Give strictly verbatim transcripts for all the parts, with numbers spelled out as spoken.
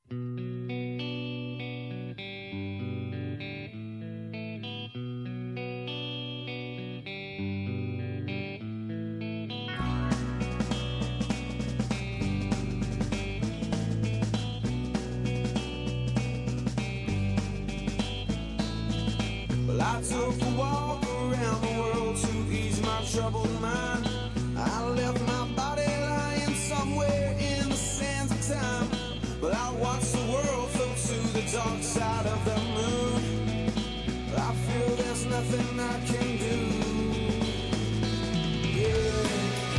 Well, I took a walk around the world to ease my troubled mind. I left my body lying somewhere in the sands of time. Well, I watched the world float to the dark side of the moon. I feel there's nothing I can do. Yeah.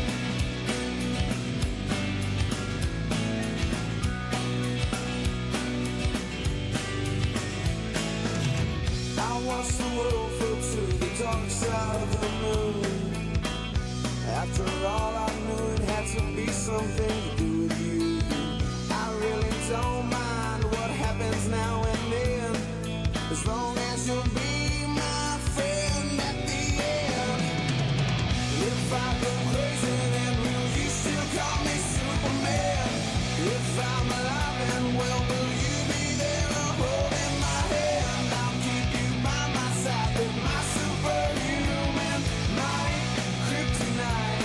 I watched the world float to the dark side of the moon. After all, I knew it had to be something to do with you. I really don't mind what happens now and then, as long as you'll be my friend at the end. If I go crazy, then will you still call me Superman? If I'm alive and well, will you be there holding my hand? I'll keep you by my side with my superhuman might, kryptonite.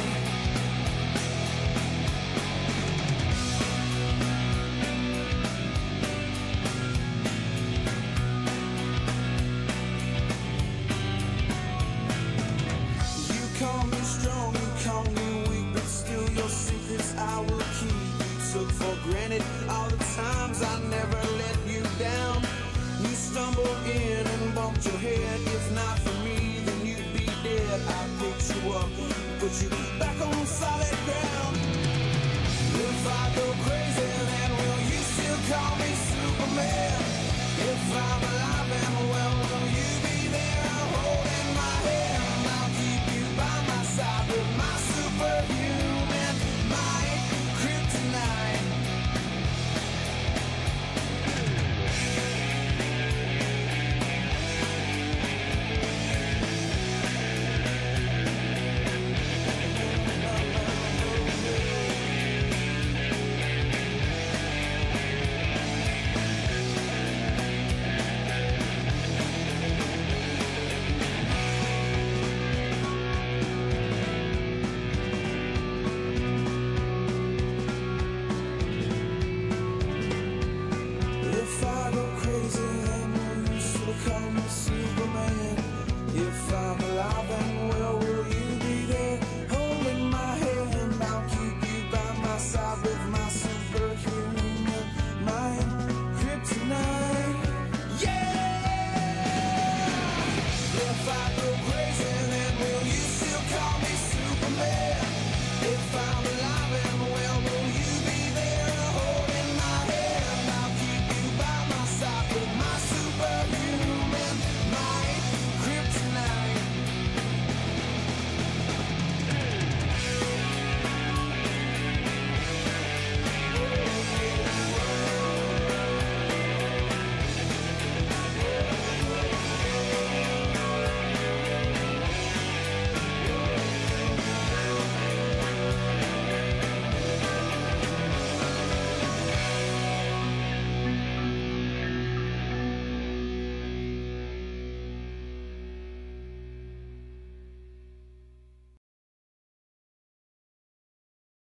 You call me strong, you call me weak, but still your secrets I will keep. You took for granted all the times I never let you down. You stumbled in and bumped your head. If not for me, then you'd be dead. I picked you up, put you back on solid ground.